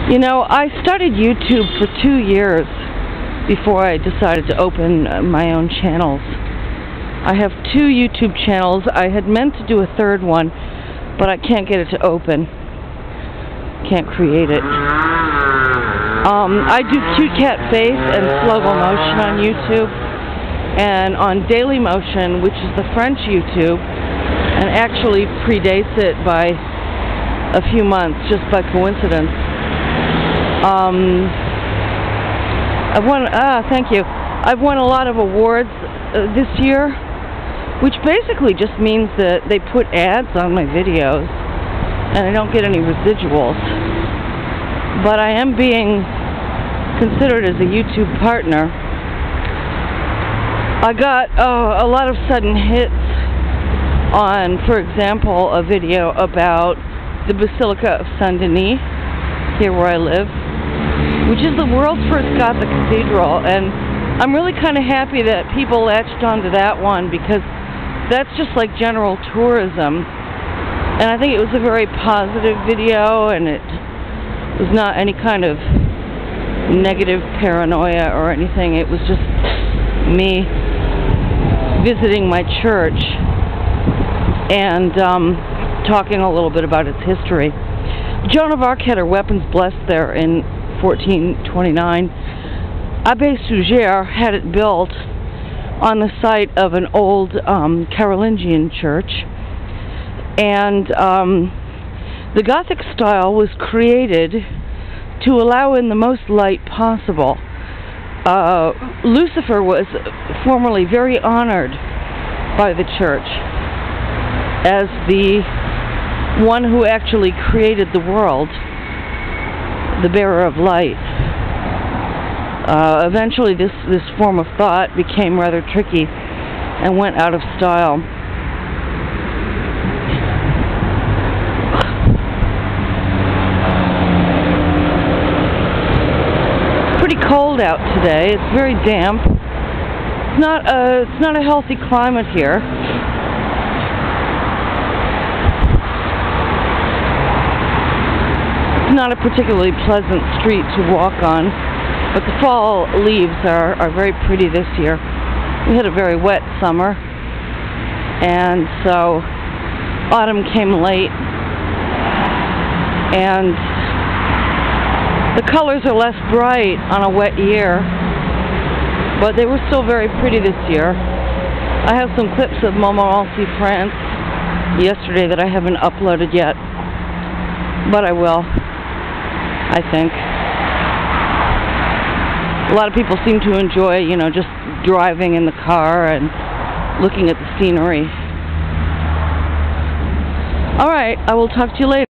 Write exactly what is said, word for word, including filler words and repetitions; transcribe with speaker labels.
Speaker 1: You know, I studied YouTube for two years before I decided to open uh, my own channels. I have two YouTube channels. I had meant to do a third one, but I can't get it to open. Can't create it. Um, I do Cute Cat Face and Slow-Mo Motion on YouTube, and on Daily Motion, which is the French YouTube, and actually predates it by a few months, just by coincidence. Um, I've won, ah, thank you. I've won a lot of awards uh, this year, which basically just means that they put ads on my videos, and I don't get any residuals. But I am being considered as a YouTube partner. I got uh, a lot of sudden hits on, for example, a video about the Basilica of Saint Denis, here where I live, which is the world's first Gothic cathedral, and I'm really kind of happy that people latched onto that one, because that's just like general tourism, and I think it was a very positive video, and it was not any kind of negative paranoia or anything. It was just me visiting my church and um, talking a little bit about its history. Joan of Arc had her weapons blessed there in fourteen twenty-nine. Abbé Suger had it built on the site of an old um, Carolingian church, and um, the Gothic style was created to allow in the most light possible. Uh, Lucifer was formerly very honored by the church as the one who actually created the world, the bearer of light. Uh, eventually this, this form of thought became rather tricky and went out of style. It's pretty cold out today. It's very damp. It's not a, it's not a healthy climate here. Not a particularly pleasant street to walk on, but the fall leaves are, are very pretty this year. We had a very wet summer, and so autumn came late, and the colors are less bright on a wet year, but they were still very pretty this year. I have some clips of Montmorency, France yesterday that I haven't uploaded yet, but I will, I think. A lot of people seem to enjoy, you know, just driving in the car and looking at the scenery. All right, I will talk to you later.